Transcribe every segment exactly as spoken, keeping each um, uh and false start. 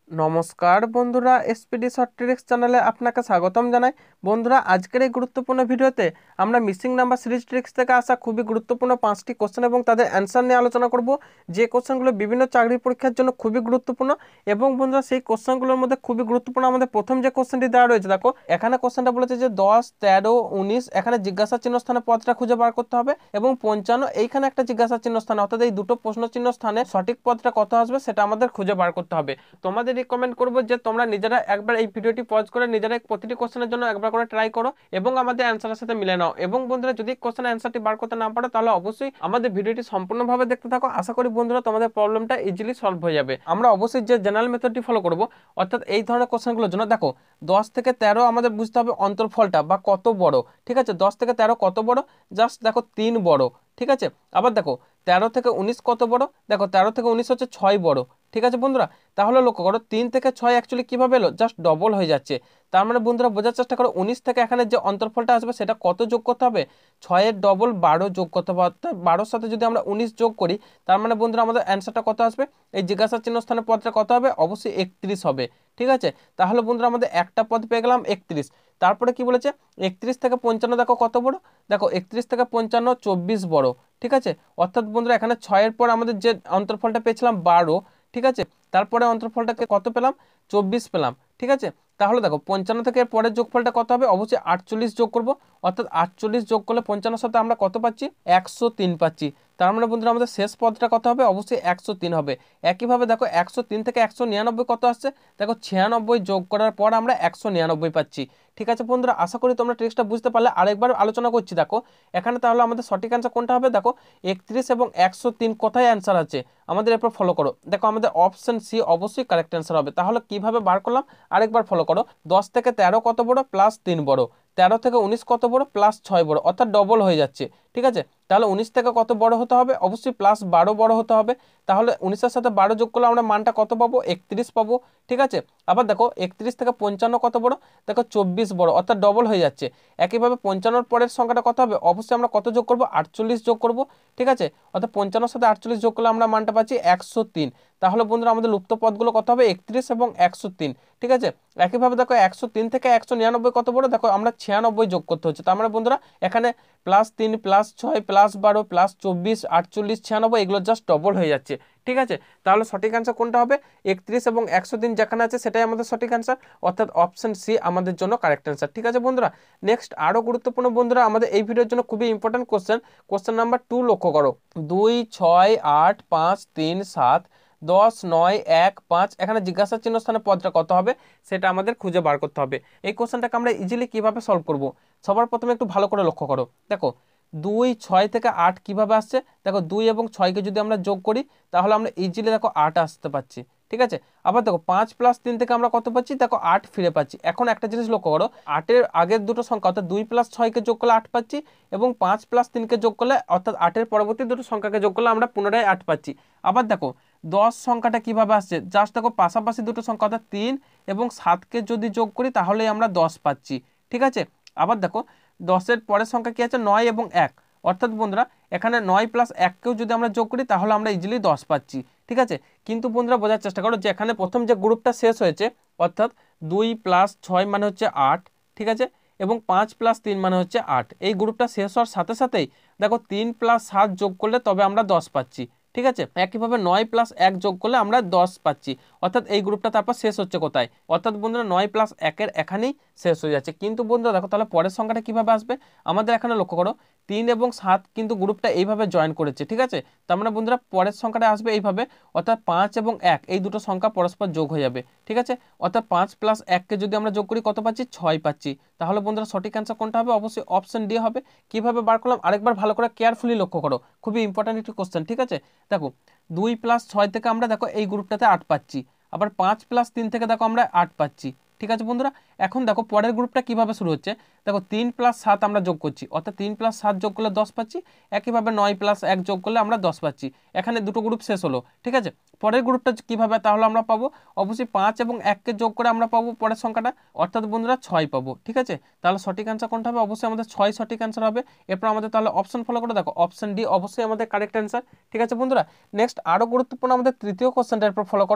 নমস্কার বন্ধুরা, SPD short tricks চ্যানেলে আপনাকে স্বাগতম জানাই। বন্ধুরা, আজকের এই গুরুত্বপূর্ণ ভিডিওতে আমরা মিসিং নাম্বার সিরিজ ট্রিক্স থেকে আসা খুবই গুরুত্বপূর্ণ পাঁচটি কোশ্চেন এবং তাদের অ্যান্সার নিয়ে আলোচনা করব, যে কোশ্চেনগুলো বিভিন্ন চাকরি পরীক্ষার জন্য খুবই গুরুত্বপূর্ণ। এবং বন্ধুরা, সেই কোশ্চেনগুলোর মধ্যে খুবই গুরুত্বপূর্ণ আমাদের প্রথম যে কোশ্চেনটি দেওয়া রয়েছে, দেখো এখানে কোশ্চেনটা বলেছে যে দশ, তেরো, উনিশ, এখানে জিজ্ঞাসা চিহ্ন স্থানে পদটা খুঁজে বার করতে হবে, এবং পঞ্চান্ন এইখানে একটা জিজ্ঞাসা চিহ্ন স্থানে, অর্থাৎ এই দুটো প্রশ্ন চিহ্ন স্থানে সঠিক পদটা কত আসবে সেটা আমাদের খুঁজে বার করতে হবে। তোমাদের রিকমেন্ড করবো যে তোমরা নিজেরা একবার এই ভিডিওটি পজ করে নিজেরা প্রতিটি কোশ্চেনের জন্য একবার করে ট্রাই করো এবং আমাদের অ্যান্সারের সাথে মিলে নাও। এবং বন্ধুরা, যদি কোশ্চেনের অ্যান্সারটি বার করতে না পারো তাহলে অবশ্যই আমাদের ভিডিওটি সম্পূর্ণভাবে দেখতে থাকো। আশা করি বন্ধুরা তোমাদের প্রবলেমটা ইজিলি সলভ হয়ে যাবে। আমরা অবশ্যই যে জেনারেল মেথডটি ফলো করব, অর্থাৎ এই ধরনের কোশ্চেনগুলোর জন্য দেখো দশ থেকে তেরো আমাদের বুঝতে হবে অন্তর্ফলটা বা কত বড়। ঠিক আছে, দশ থেকে তেরো কত বড়, জাস্ট দেখো তিন বড়। ঠিক আছে, আবার দেখো তেরো থেকে উনিশ কত বড়, দেখো তেরো থেকে উনিশ হচ্ছে ছয় বড়। ঠিক আছে বন্ধুরা, তাহলে লক্ষ্য করো তিন থেকে ছয় অ্যাকচুয়ালি কিভাবে এলো, জাস্ট ডবল হয়ে যাচ্ছে। তার মানে বন্ধুরা বোঝার চেষ্টা করো উনিশ থেকে এখানে যে অন্তর্ফলটা আসবে সেটা কত যোগ করতে হবে, ছয়ের ডবল বারো যোগ করতে হবে। অর্থাৎ বারোর সাথে যদি আমরা উনিশ যোগ করি তার মানে বন্ধুরা আমাদের অ্যান্সারটা কত আসবে, এই জিজ্ঞাসা চিহ্ন স্থানের পদটা কত হবে, অবশ্যই একত্রিশ হবে। ঠিক আছে, তাহলে বন্ধুরা আমাদের একটা পদ পেয়ে গেলাম একত্রিশ। তারপরে কি বলেছে, একত্রিশ থেকে পঞ্চান্ন দেখো কত বড়, দেখো একত্রিশ থেকে পঞ্চান্ন চব্বিশ বড়। ঠিক আছে, অর্থাৎ বন্ধুরা এখানে ছয়ের পর আমাদের যে অন্তর্ফলটা পেয়েছিলাম বারো, ঠিক আছে, তারপরে অন্তর্ফলটাকে কত পেলাম, চব্বিশ পেলাম। ঠিক আছে, তাহলে দেখো পঞ্চান্ন থেকে এর পরের যোগফলটা কত হবে, অবশ্যই আটচল্লিশ যোগ করব, অর্থাৎ আটচল্লিশ যোগ করলে পঞ্চান্নর সাথে আমরা কত পাচ্ছি, একশো তিন পাচ্ছি। তার মানে বন্ধুরা আমাদের শেষ পদটা কত হবে, অবশ্যই একশো তিন হবে। একইভাবে দেখো একশো তিন থেকে একশো নিরানব্বই কত আসছে, দেখো ছিয়ানব্বই যোগ করার পর আমরা একশো নিরানব্বই পাচ্ছি। ঠিক আছে বন্ধুরা, আশা করি তোমরা ট্রিক্সটা বুঝতে পারলে। আরেকবার আলোচনা করছি, দেখো এখানে তাহলে আমাদের সঠিক অ্যান্সার কোনটা হবে, দেখো একত্রিশ এবং একশো তিন কোথায় অ্যান্সার আছে আমাদের, এরপর ফলো করো। দেখো আমাদের অপশন সি অবশ্যই কারেক্ট অ্যান্সার হবে। তাহলে কিভাবে বার করলাম আরেকবার ফলো করো। দশ থেকে তেরো কত বড়, প্লাস তিন বড়। তেরো থেকে উনিশ কত বড়, প্লাস ছয় বড়, অর্থাৎ ডবল হয়ে যাচ্ছে। ঠিক আছে, তাহলে উনিশ থেকে কত বড় হতে হবে, অবশ্যই প্লাস বারো বড় হতে হবে। তাহলে উনিশের সাথে বারো যোগ করলে আমরা মানটা কত পাবো, একত্রিশ পাবো। ঠিক আছে, আবার দেখো একত্রিশ থেকে পঞ্চান্ন কত বড়, দেখো চব্বিশ বড়, অর্থাৎ ডবল হয়ে যাচ্ছে। একইভাবে পঞ্চান্নর পরের সংখ্যাটা কত হবে, অবশ্যই আমরা কত যোগ করবো, আটচল্লিশ যোগ করব। ঠিক আছে, অর্থাৎ পঞ্চান্নর সাথে আটচল্লিশ যোগ করলে আমরা মানটা পাচ্ছি একশো তিন। তাহলে বন্ধুরা আমাদের লুপ্ত পদগুলো কত হবে, একত্রিশ এবং একশো তিন। ঠিক আছে, একইভাবে দেখো একশো তিন থেকে একশো নিরানব্বই কত বড়, দেখো আমরা ছিয়ানব্বই যোগ করতে হচ্ছে। তার মানে বন্ধুরা এখানে প্লাস তিন, প্লাস ছয়, প্লাস বারো, প্লাস চব্বিশ, আটচল্লিশ, ছিয়ানব্বই এগুলো জাস্ট ডবল হয়ে যাচ্ছে। ঠিক আছে, তাহলে সঠিক অ্যান্সার কোনটা হবে, একত্রিশ এবং একশো তিন যেখানে আছে সেটাই আমাদের সঠিক অ্যান্সার, অর্থাৎ অপশন সি আমাদের জন্য কারেক্ট অ্যান্সার। ঠিক আছে বন্ধুরা, নেক্সট আরও গুরুত্বপূর্ণ বন্ধুরা আমাদের এই ভিডিওর জন্য খুবই important question, question number two লক্ষ্য করো। দুই, ছয়, আট, পাঁচ, তিন, সাত, দশ, নয়, এক, পাঁচ, এখানে জিজ্ঞাসা চিহ্ন স্থানে পদটা কত হবে সেটা আমাদের খুঁজে বার করতে হবে। এই কোশ্চেনটাকে আমরা ইজিলি কিভাবে সলভ করব, সবার প্রথমে একটু ভালো করে লক্ষ্য করো। দেখো দুই, ছয় থেকে আট কিভাবে আসছে, দেখো দুই এবং ছয়কে যদি আমরা যোগ করি তাহলে আমরা ইজিলি দেখো আট আসতে পাচ্ছি। ঠিক আছে, আবার দেখো পাঁচ প্লাস তিন থেকে আমরা কত পাচ্ছি, দেখো আট ফিরে পাচ্ছি। এখন একটা জিনিস লক্ষ্য করো, আটের আগের দুটো সংখ্যা অর্থাৎ দুই প্লাস ছয়কে যোগ করলে আট পাচ্ছি, এবং পাঁচ প্লাস তিনকে যোগ করলে অর্থাৎ আটের পরবর্তী দুটো সংখ্যাকে যোগ করলে আমরা পুনরায় আট পাচ্ছি। আবার দেখো দশ সংখ্যাটা কিভাবে আসছে, জাস্ট দেখো পাশাপাশি দুটো সংখ্যা অর্থাৎ তিন এবং সাতকে যদি যোগ করি তাহলেই আমরা দশ পাচ্ছি। ঠিক আছে, আবার দেখো দশের পরের সংখ্যা কি আছে, নয় এবং এক, অর্থাৎ বন্ধুরা এখানে নয় প্লাস এককেও যদি আমরা যোগ করি তাহলে আমরা ইজিলি দশ পাচ্ছি। ঠিক আছে, কিন্তু বন্ধুরা বোঝার চেষ্টা করো যে এখানে প্রথম যে গ্রুপটা শেষ হয়েছে, অর্থাৎ দুই প্লাস ছয় মানে হচ্ছে আট। ঠিক আছে, এবং পাঁচ প্লাস তিন মানে হচ্ছে আট, এই গ্রুপটা শেষ হওয়ার সাথে সাথেই দেখো তিন প্লাস সাত যোগ করলে তবে আমরা দশ পাচ্ছি। ঠিক আছে, একইভাবে নয় প্লাস এক যোগ করলে আমরা দশ পাচ্ছি, অর্থাৎ এই গ্রুপটা তারপর শেষ হচ্ছে কোথায়, অর্থাৎ বন্ধুরা নয় প্লাস একের এখানেই শেষ হয়ে যাচ্ছে। কিন্তু বন্ধুরা দেখো তাহলে পরের সংখ্যাটা কিভাবে আসবে, আমাদের এখানে লক্ষ্য করো তিন এবং সাত কিন্তু গ্রুপটা এইভাবে জয়েন করেছে। ঠিক আছে, তার মানে বন্ধুরা পরের সংখ্যাটা আসবে এইভাবে, অর্থাৎ পাঁচ এবং এক এই দুটো সংখ্যা পরস্পর যোগ হয়ে যাবে। ঠিক আছে, অর্থাৎ পাঁচ প্লাস এককে যদি আমরা যোগ করি কত পাচ্ছি, ছয় পাচ্ছি। তাহলে বন্ধুরা সঠিক অ্যান্সার কোনটা হবে, অবশ্যই অপশন ডি হবে। কিভাবে বার করলাম আরেকবার ভালো করে কেয়ারফুলি লক্ষ্য করো, খুবই ইম্পর্টেন্ট একটি কোশ্চেন। ঠিক আছে, দেখো দুই প্লাস ছয় থেকে আমরা দেখো এই গ্রুপটাতে আট পাচ্ছি, আবার পাঁচ প্লাস তিন থেকে দেখো আমরা আট পাচ্ছি। ঠিক আছে বন্ধুরা, এখন দেখো পরের গ্রুপটা কিভাবে শুরু হচ্ছে, দেখো তিন প্লাস সাত আমরা যোগ করছি, অর্থাৎ তিন প্লাস সাত যোগ করলে দশ পাচ্ছি। একইভাবে নয় প্লাস এক যোগ করলে আমরা দশ পাচ্ছি। এখানে দুটো গ্রুপ শেষ হলো। ঠিক আছে, পরের গ্রুপটা কিভাবে তাহলে আমরা পাবো, অবশ্যই পাঁচ এবং এককে যোগ করে আমরা পাবো পরের সংখ্যাটা, অর্থাৎ বন্ধুরা ছয় পাবো। ঠিক আছে, তাহলে সঠিক অ্যান্সার কোনটা হবে, অবশ্যই আমাদের ছয় সঠিক অ্যান্সার হবে। এরপর আমাদের তাহলে অপশন ফলো করে দেখো অপশন ডি অবশ্যই আমাদের কারেক্ট অ্যান্সার। ঠিক আছে বন্ধুরা, নেক্সট আরও গুরুত্বপূর্ণ আমাদের তৃতীয় কোশ্চেনটা এরপর ফলো করো।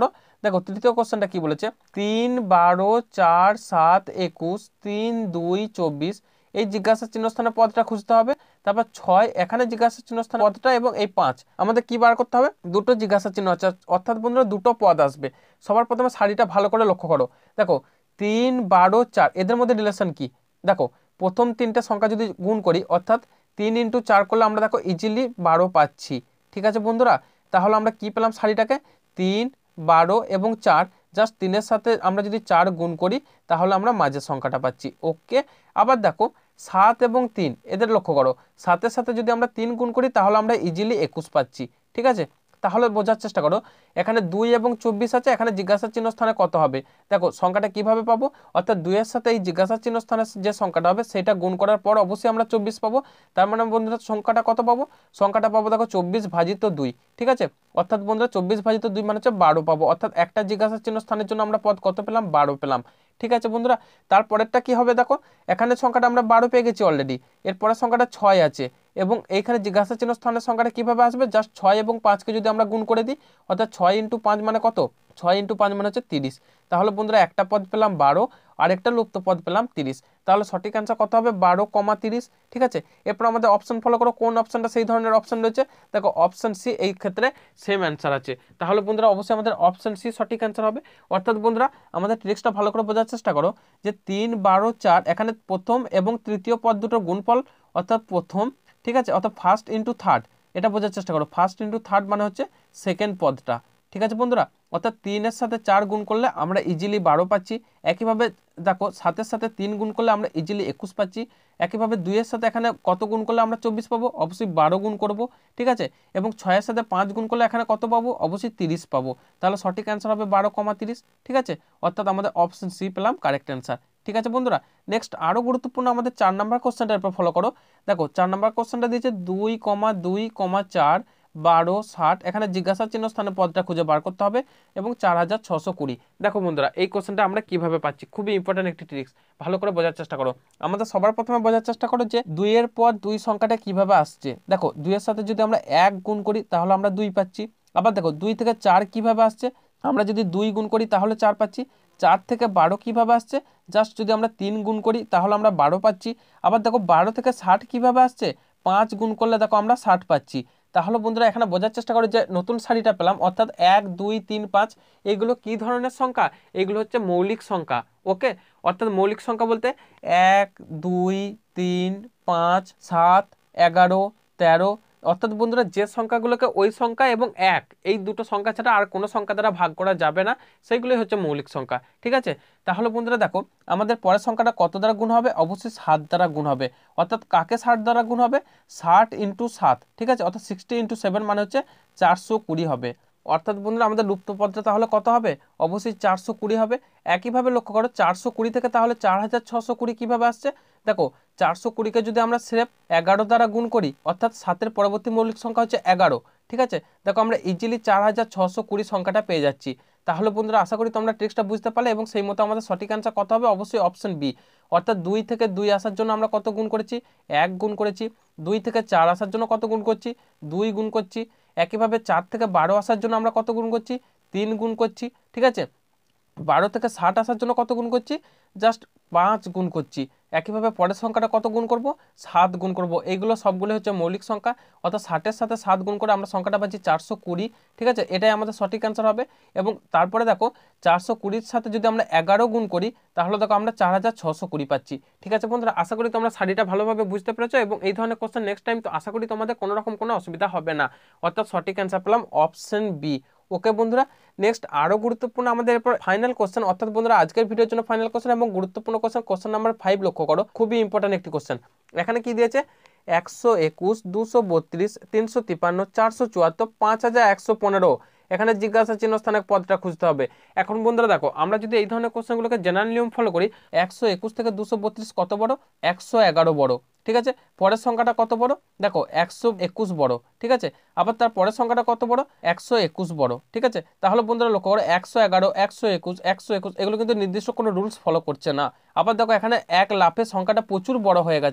দেখো তৃতীয় কোশ্চেনটা কি বলেছে, তিন বারো চার সাত একুশ তিন দুই চব্বিশ এই জিজ্ঞাসা চিহ্ন স্থানে পদটা খুঁজতে হবে। তারপর ছয় এখানে জিজ্ঞাসা চিহ্ন স্থানে পদটা এবং এই পাঁচ আমাদের কি বার করতে হবে, দুটো জিজ্ঞাসা চিহ্ন আছে, অর্থাৎ বন্ধুরা দুটো পদ আসবে। সবার প্রথমে সারিটা ভালো করে লক্ষ্য করো। দেখো তিন বারো চার এদের মধ্যে রিলেশন কি, দেখো প্রথম তিনটে সংখ্যা যদি গুণ করি অর্থাৎ তিন ইন্টু চার করলে আমরা দেখো ইজিলি বারো পাচ্ছি। ঠিক আছে বন্ধুরা, তাহলে আমরা কি পেলাম, সারিটাকে তিন বারো এবং চার, জাস্ট তিনের সাথে আমরা যদি চার গুণ করি তাহলে আমরা মাঝের সংখ্যাটা পাচ্ছি। ওকে, আবার দেখো সাত এবং তিন এদের লক্ষ্য করো, সাতের সাথে যদি আমরা তিন গুণ করি তাহলে আমরা ইজিলি একুশ পাচ্ছি। ঠিক আছে, তাহলে বোঝার চেষ্টা করো, এখানে দুই এবং চব্বিশ আছে, এখানে জিজ্ঞাসা চিহ্ন স্থানে কত হবে, দেখো সংখ্যাটা কিভাবে পাবো, অর্থাৎ দুইয়ের সাথে এই জিজ্ঞাসা চিহ্ন স্থানে যে সংখ্যাটা হবে সেটা গুণ করার পর অবশ্যই আমরা চব্বিশ পাবো। তার মানে বন্ধুরা সংখ্যাটা কত পাবো, সংখ্যাটা পাবো দেখো চব্বিশ ভাজিত দুই। ঠিক আছে, অর্থাৎ বন্ধুরা চব্বিশ ভাজিত দুই মানে হচ্ছে বারো পাবো, অর্থাৎ একটা জিজ্ঞাসা চিহ্ন স্থানের জন্য আমরা পদ কত পেলাম, বারো পেলাম। ঠিক আছে বন্ধুরা, তারপরেরটা কি হবে, দেখো এখানে সংখ্যাটা আমরা বারো পেয়ে গেছি অলরেডি, এরপরের সংখ্যাটা ছয় আছে এবং এইখানে জিজ্ঞাসা চিহ্ন স্থানের সংখ্যাটা কিভাবে আসবে, জাস্ট ছয় এবং পাঁচকে যদি আমরা গুণ করে দিই অর্থাৎ ছয় ইন্টু পাঁচ মানে কত, ছয় ইন্টু পাঁচ মানে হচ্ছে তিরিশ। তাহলে বন্ধুরা একটা পদ পেলাম বারো আর একটা লুপ্ত পদ পেলাম তিরিশ, তাহলে সঠিক অ্যান্সার কত হবে, বারো কমা তিরিশ। ঠিক আছে, এরপর আমাদের অপশন ফলো করো, কোন অপশনটা সেই ধরনের অপশন রয়েছে, দেখো অপশন সি এই ক্ষেত্রে সেম অ্যান্সার আছে। তাহলে বন্ধুরা অবশ্যই আমাদের অপশন সি সঠিক অ্যান্সার হবে। অর্থাৎ বন্ধুরা আমাদের ট্রিক্সটা ভালো করে বোঝার চেষ্টা করো যে তিন বারো চার এখানে প্রথম এবং তৃতীয় পদ দুটোর গুণফল, অর্থাৎ প্রথম, ঠিক আছে, অর্থাৎ ফার্স্ট ইন্টু থার্ড, এটা বোঝার চেষ্টা করো, ফার্স্ট ইন্টু থার্ড মানে হচ্ছে সেকেন্ড পদটা। ঠিক আছে বন্ধুরা, অর্থাৎ তিনের সাথে চার গুণ করলে আমরা ইজিলি বারো পাচ্ছি। একইভাবে দেখো সাতের সাথে তিন গুণ করলে আমরা ইজিলি একুশ পাচ্ছি। একইভাবে দুইয়ের সাথে এখানে কত গুণ করলে আমরা চব্বিশ পাবো, অবশ্যই বারো গুণ করব। ঠিক আছে, এবং ছয়ের সাথে পাঁচ গুণ করলে এখানে কত পাবো, অবশ্যই তিরিশ পাবো। তাহলে সঠিক অ্যান্সার হবে বারো কমা তিরিশ। ঠিক আছে, অর্থাৎ আমাদের অপশন সি পেলাম কারেক্ট অ্যান্সার। ঠিক আছে বন্ধুরা, নেক্সট আরও গুরুত্বপূর্ণ আমাদের চার নাম্বার কোশ্চেনটার উপর ফলো করো। দেখো চার নাম্বার কোশ্চেনটা দিয়েছে দুই কমা দুই কমা চার বারো ষাট, এখানে জিজ্ঞাসা চিহ্ন স্থানে পদটা খুঁজে বার করতে হবে এবং চার হাজার ছশো কুড়ি। দেখো বন্ধুরা এই কোশ্চেনটা আমরা কিভাবে পাচ্ছি, খুবই ইম্পর্টেন্ট একটি ট্রিক্স, ভালো করে বোঝার চেষ্টা করো। আমাদের সবার প্রথমে বোঝার চেষ্টা করো যে দুইয়ের পর দুই সংখ্যাটা কিভাবে আসছে। দেখো দুইয়ের সাথে যদি আমরা এক গুণ করি তাহলে আমরা দুই পাচ্ছি। আবার দেখো দুই থেকে চার কিভাবে আসছে, আমরা যদি দুই গুণ করি তাহলে চার পাচ্ছি। চার থেকে বারো কিভাবে আসছে, জাস্ট যদি আমরা তিন গুণ করি তাহলে আমরা বারো পাচ্ছি। আবার দেখো বারো থেকে ষাট কিভাবে আসছে, পাঁচ গুণ করলে দেখো আমরা ষাট পাচ্ছি। তাহলে বন্ধুরা এখানে বোঝার চেষ্টা করি যে নতুন সারিটা পেলাম, অর্থাৎ এক দুই তিন পাঁচ এগুলো কি ধরনের সংখ্যা, এগুলো হচ্ছে মৌলিক সংখ্যা। ওকে, অর্থাৎ মৌলিক সংখ্যা বলতে এক দুই তিন পাঁচ সাত এগারো তেরো, অর্থাৎ বন্ধুরা যে সংখ্যাগুলোকে ওই সংখ্যা এবং এক এই দুটো সংখ্যা ছাড়া আর কোনো সংখ্যা দ্বারা ভাগ করা যাবে না, সেইগুলোই হচ্ছে মৌলিক সংখ্যা। ঠিক আছে, তাহলে বন্ধুরা দেখো আমাদের পরের সংখ্যাটা কত দ্বারা গুণ হবে, অবশ্যই সাত দ্বারা গুণ হবে। অর্থাৎ কাকে ষাট দ্বারা গুণ হবে, ষাট ইন্টু সাত। ঠিক আছে, অর্থাৎ সিক্সটি ইন্টু সেভেন মানে হচ্ছে চারশো কুড়ি হবে। অর্থাৎ বন্ধুরা আমাদের লুপ্ত পদটা তাহলে কত হবে, অবশ্যই চারশো কুড়ি হবে। একইভাবে লক্ষ্য করো চারশো কুড়ি থেকে তাহলে চার হাজার ছশো কুড়ি কীভাবে আসছে, দেখো চারশো কুড়িকে যদি আমরা স্রেফ এগারো দ্বারা গুণ করি, অর্থাৎ সাতের পরবর্তী মৌলিক সংখ্যা হচ্ছে এগারো। ঠিক আছে, দেখো আমরা ইজিলি চার হাজার ছশো কুড়ি সংখ্যাটা পেয়ে যাচ্ছি। তাহলে বন্ধুরা আশা করি তোমরা ট্রিক্সটা বুঝতে পারলে এবং সেই মতো আমাদের সঠিক অ্যান্সার কত হবে, অবশ্যই অপশন বি। অর্থাৎ দুই থেকে দুই আসার জন্য আমরা কত গুণ করেছি, এক গুণ করেছি। দুই থেকে চার আসার জন্য কত গুণ করছি, দুই গুণ করছি। একইভাবে চার থেকে বারো আসার জন্য আমরা কত গুণ করছি, তিন গুণ করছি। ঠিক আছে, বারো থেকে ষাট আসার জন্য কত গুণ করছি, জাস্ট পাঁচ গুণ করছি। একইভাবে পরের সংখ্যাটা কত গুণ করব, সাত গুণ করব। এইগুলো সবগুলো হচ্ছে মৌলিক সংখ্যা, অর্থাৎ ষাটের সাথে সাত গুণ করে আমরা সংখ্যাটা পাচ্ছি চারশো কুড়ি। ঠিক আছে, এটাই আমাদের সঠিক অ্যান্সার হবে। এবং তারপরে দেখো চারশো কুড়ির সাথে যদি আমরা এগারো গুণ করি তাহলে দেখো আমরা চার হাজার ছশো কুড়ি পাচ্ছি। ঠিক আছে বন্ধুরা, আশা করি তোমরা সারিটা ভালোভাবে বুঝতে পেরেছো এবং এই ধরনের কোশ্চেন নেক্সট টাইম তো আশা করি তোমাদের কোনো রকম কোনো অসুবিধা হবে না। অর্থাৎ সঠিক অ্যান্সার পেলাম অপশন বি। ওকে বন্ধুরা, নেক্সট আরও গুরুত্বপূর্ণ আমাদের এরপর ফাইনাল কোশ্চেন, অর্থাৎ বন্ধুরা আজকের ভিডিওর জন্য ফাইনাল কোশ্চেন এবং গুরুত্বপূর্ণ কোশ্চেন, কোশ্চেন নাম্বার ফাইভ লক্ষ্য করো, খুবই ইম্পর্টেন্ট একটি কোশ্চেন। এখানে কি দিয়েছে, একশো একুশ দুশো বত্রিশ তিনশো তিপ্পান্ন চারশো চুয়াত্তর পাঁচ হাজার একশো পনেরো, এখানে জিজ্ঞাসা চিহ্ন স্থানে পদটা খুঁজতে হবে। এখন বন্ধুরা দেখো আমরা যদি এই ধরনের কোশ্চেনগুলোকে জেনারেল নিয়ম ফলো করি, একশো একুশ থেকে দুশো বত্রিশ কত বড়, একশো এগারো বড়। ঠিক আছে, পরের সংখ্যাটা কত বড়, দেখো একশো একুশ বড়। ঠিক আছে, আবার তার পরের সংখ্যাটা কত বড়, একশো একুশ বড়। ঠিক আছে, তাহলে বন্ধুরা লক্ষ্য করো একশো এগারো একশো একুশ একশো একুশ এগুলো কিন্তু নির্দিষ্ট কোনো রুলস ফলো করছে না। আবার দেখো এখানে এক লাফে সংখ্যাটা প্রচুর বড় হয়ে গেছে,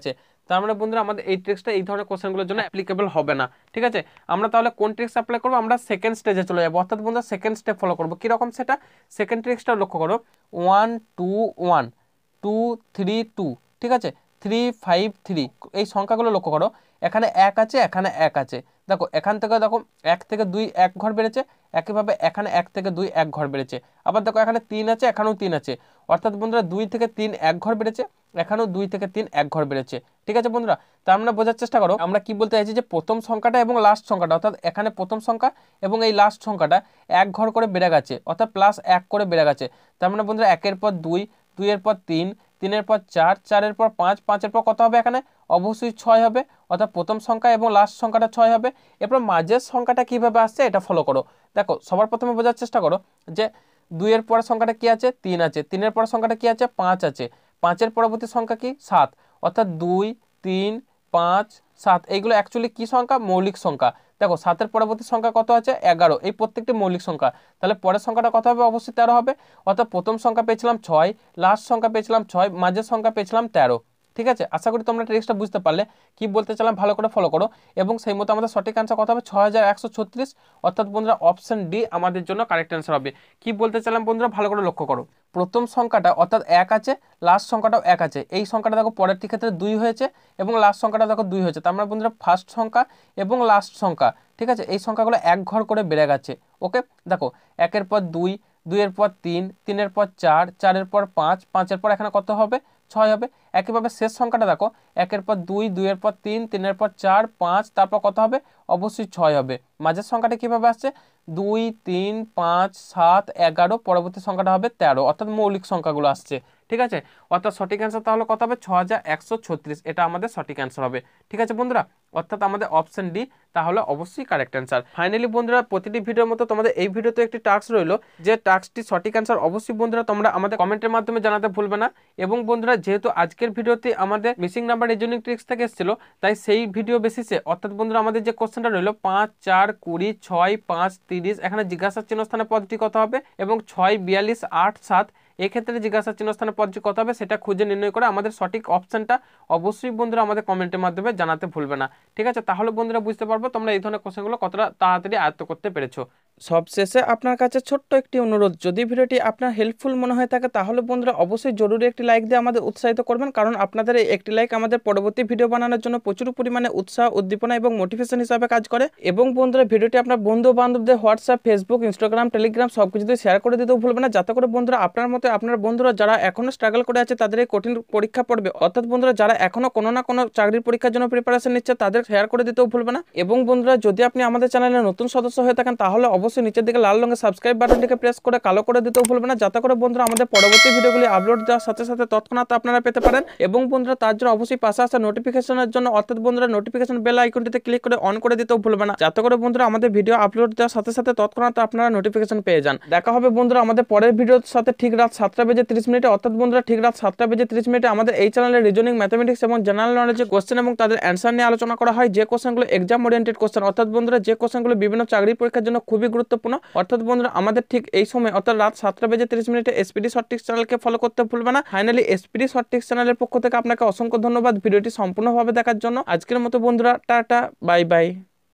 তার মানে বন্ধুরা আমাদের এই ট্রিক্সটা এই ধরনের কোশ্চেনগুলোর জন্য অ্যাপ্লিকেবল হবে না। ঠিক আছে, আমরা তাহলে কোন ট্রিক্স অ্যাপ্লাই করবো, আমরা সেকেন্ড স্টেজে চলে যাবো, অর্থাৎ বন্ধুরা সেকেন্ড স্টেপ ফলো করবো। কিরকম সেটা, সেকেন্ড ট্রিক্সটা লক্ষ্য করো, one two one, two three two, ঠিক আছে, থ্রি ফাইভ থ্রি, এই সংখ্যাগুলো লক্ষ্য করো, এখানে এক আছে, এখানে এক আছে, দেখো এখান থেকে দেখো এক থেকে দুই এক ঘর বেড়েছে, একইভাবে এখানে এক থেকে দুই এক ঘর বেড়েছে, আবার দেখো এখানে তিন আছে, এখানেও তিন আছে, অর্থাৎ বন্ধুরা দুই থেকে তিন এক ঘর বেড়েছে, এখানেও দুই থেকে তিন এক ঘর বেড়েছে। ঠিক আছে বন্ধুরা, তার মানে বোঝার চেষ্টা করো আমরা কি বলতে চাইছি, যে প্রথম সংখ্যাটা এবং লাস্ট সংখ্যাটা, অর্থাৎ এখানে প্রথম সংখ্যা এবং এই লাস্ট সংখ্যাটা এক ঘর করে বেড়ে গেছে, অর্থাৎ প্লাস এক করে বেড়ে গেছে। তার মানে বন্ধুরা একের পর দুই, দুইয়ের পর তিন, তিনের পর চার, চারের পর পাঁচ, পাঁচের পর কত হবে, এখানে অবশ্যই ছয় হবে, অর্থাৎ প্রথম সংখ্যা এবং লাস্ট সংখ্যাটা ছয় হবে। এরপর মাঝের সংখ্যাটা কিভাবে আসছে এটা ফলো করো। দেখো সবার প্রথমে বোঝার চেষ্টা করো যে দুইয়ের পর সংখ্যাটা কি আছে, তিন আছে, তিনের পর সংখ্যাটা কি আছে, পাঁচ আছে, পাঁচের পরবর্তী সংখ্যা কি, সাত, অর্থাৎ দুই, তিন, পাঁচ, সাত, এইগুলো অ্যাকচুয়ালি কি সংখ্যা, মৌলিক সংখ্যা। দেখো সাতের পরবর্তী সংখ্যা কত আছে, এগারো, এই প্রত্যেকটি মৌলিক সংখ্যা, তাহলে পরের সংখ্যাটা কত হবে, অবশ্যই তেরো হবে। অর্থাৎ প্রথম সংখ্যা পেয়েছিলাম ছয়, লাস্ট সংখ্যা পেয়েছিলাম ছয়, মাঝের সংখ্যা পেয়েছিলাম তেরো। ঠিক আছে, আশা করি তোমরা ট্রিক্সটা বুঝতে পারলে, কি বলতে চাইলাম ভালো করে ফলো করো, এবং সেই মতো আমাদের সঠিক অ্যান্সার কত হবে, ছয় হাজার একশো ছত্রিশ, অর্থাৎ বন্ধুরা অপশন ডি আমাদের জন্য কারেক্ট অ্যান্সার হবে। কি বলতে চাইলাম বন্ধুরা ভালো করে লক্ষ্য করো, প্রথম সংখ্যাটা অর্থাৎ এক আছে, লাস্ট সংখ্যাটাও এক আছে, এই সংখ্যাটা দেখো পরেরটি ক্ষেত্রে দুই হয়েছে এবং লাস্ট সংখ্যাটা দেখো দুই হয়েছে, তার মানে বন্ধুরা ফার্স্ট সংখ্যা এবং লাস্ট সংখ্যা, ঠিক আছে, এই সংখ্যাগুলো এক ঘর করে বেড়ে গেছে। ওকে, দেখো একের পর দুই, দুইয়ের পর তিন, তিনের পর চার, চারের পর পাঁচ, পাঁচের পর এখানে কত হবে, ছয় হবে। একইভাবে শেষ সংখ্যাটা দেখো, একের পর দুই, দুইয়ের পর তিন, তিনের পর চার, পাঁচ, তারপর কত হবে, অবশ্যই ছয় হবে। মাঝের সংখ্যাটা কিভাবে আসছে, দুই, তিন, পাঁচ, সাত, এগারো, পরবর্তী সংখ্যাটা হবে তেরো, অর্থাৎ মৌলিক সংখ্যাগুলো আসছে। ঠিক আছে, অর্থাৎ সঠিক অ্যান্সার তাহলে কত হবে, ছ হাজার একশো ছত্রিশ, এটা আমাদের সঠিক অ্যান্সার হবে। ঠিক আছে বন্ধুরা, অর্থাৎ আমাদের অপশন ডি তাহলে অবশ্যই কারেক্ট অ্যান্সার। ফাইনালি বন্ধুরা প্রতিটি ভিডিওর মতো তোমাদের এই ভিডিওতে একটি টাস্ক রইলো, যে টাস্কটি সঠিক অ্যান্সার অবশ্যই বন্ধুরা তোমরা আমাদের কমেন্টের মাধ্যমে জানাতে ভুলবে না। এবং বন্ধুরা যেহেতু আজকের ভিডিওতে আমাদের মিসিং নাম্বার রিজনিং ট্রিক্স থেকে এসেছিল, তাই সেই ভিডিও বেসিসে অর্থাৎ বন্ধুরা আমাদের যে কোশ্চেনটা রইলো পাঁচ, চার, কুড়ি, ছয়, পাঁচ, তিরিশ, এখানে জিজ্ঞাসা চিহ্ন স্থানে পদটি কত হবে, এবং ছয়, বিয়াল্লিশ, আট, সাত, এক্ষেত্রে জিজ্ঞাসা চিহ্ন স্থানে পদটি কত হবে সেটা খুঁজে নির্ণয় করে আমাদের সঠিক অপশনটা অবশ্যই বন্ধুরা আমাদের কমেন্টের মাধ্যমে জানাতে ভুলবে না। ঠিক আছে, তাহলে বন্ধুরা বুঝতে পারবো তোমরা এই ধরনের কোশ্চেনগুলো কতটা তাড়াতাড়ি আয়ত্ত করতে পেরেছো। সবশেষে আপনার কাছে ছোট্ট একটি অনুরোধ, যদি ভিডিওটি আপনার হেল্পফুল মনে হয়ে থাকে তাহলে বন্ধুরা অবশ্যই জরুরি একটি লাইক দিয়ে আমাদের উৎসাহিত করবেন, কারণ আপনাদের এই একটি লাইক আমাদের পরবর্তী ভিডিও বানানোর জন্য প্রচুর পরিমাণে উৎসাহ, উদ্দীপনা এবং মোটিভেশন হিসাবে কাজ করে। এবং বন্ধুরা ভিডিওটি আপনার বন্ধু বান্ধবদের হোয়াটসঅ্যাপ, ফেসবুক, ইনস্টাগ্রাম, টেলিগ্রাম সব কিছুতে শেয়ার করে দিতেও ভুলবেন না, যাতে করে বন্ধুরা আপনার মতো আপনার বন্ধুরা যারা এখনো স্ট্রাগল করে আছে তাদের এই কঠিন পরীক্ষা পড়বে, অর্থাৎ বন্ধুরা যারা এখনো কোনো না কোনো চাকরির পরীক্ষার জন্য প্রিপারেশন নিচ্ছে তাদের শেয়ার করে দিতেও ভুলবে না। এবং বন্ধুরা যদি আপনি আমাদের চ্যানেলে নতুন সদস্য হয়ে থাকেন তাহলে অবশ্যই নিচের দিকে লাল রঙের সাবস্ক্রাইব বাটনটিকে প্রেস করে কালো করে দিতেও ভুলবে না, যাতে করে বন্ধুরা আমাদের পরবর্তী ভিডিওগুলি আপলোড দেওয়ার সাথে সাথে তৎক্ষণাৎ আপনারা পেতে পারেন। এবং বন্ধুরা তার জন্য অবশ্যই পাশে আসা নোটিফিকেশনের জন্য অর্থাৎ বন্ধুরা নোটিফিকেশন বেল আইকনটিতে ক্লিক করে অন করে দিতেও ভুলবে না, যাতে করে বন্ধুরা আমাদের ভিডিও আপলোড দেওয়ার সাথে সাথে তৎক্ষণাৎ আপনারা নোটিফিকেশন পেয়ে যান। দেখা হবে বন্ধুরা আমাদের পরের ভিডিওর সাথে ঠিক রাত সাতটা বেজে তিরিশ মিনিটে, অর্থাৎ বন্ধুরা ঠিক রাত সাতটা বেজে তিরিশ মিনিটে আমাদের এই চ্যানেলে রিজনিং, ম্যাথমেটিক্স এবং জেনারেল নলেজের কোশ্চেন এবং তাদের অ্যান্সার নিয়ে আলোচনা করা হয়, যে কোশ্চেনগুলো এক্সাম ওরিয়েন্টেড কোশ্চেন, অর্থাৎ বন্ধুরা যে কোশ্চেনগুলো বিভিন্ন চাকরি পরীক্ষার জন্য খুবই গুরুত্বপূর্ণ। অর্থাৎ বন্ধুরা আমাদের ঠিক এই সময় অর্থাৎ রাত সাতটা বেজে তিরিশ মিনিটে এসপিডি শর্ট ট্রিক্স চ্যানেলকে ফলো করতে ভুলবে না। ফাইনালি এসপিডি শর্ট ট্রিক্স চ্যানেলের পক্ষ থেকে আপনাকে অসংখ্য ধন্যবাদ ভিডিওটি সম্পূর্ণভাবে দেখার জন্য। আজকের মতো বন্ধুরা টাটা, বাই বাই।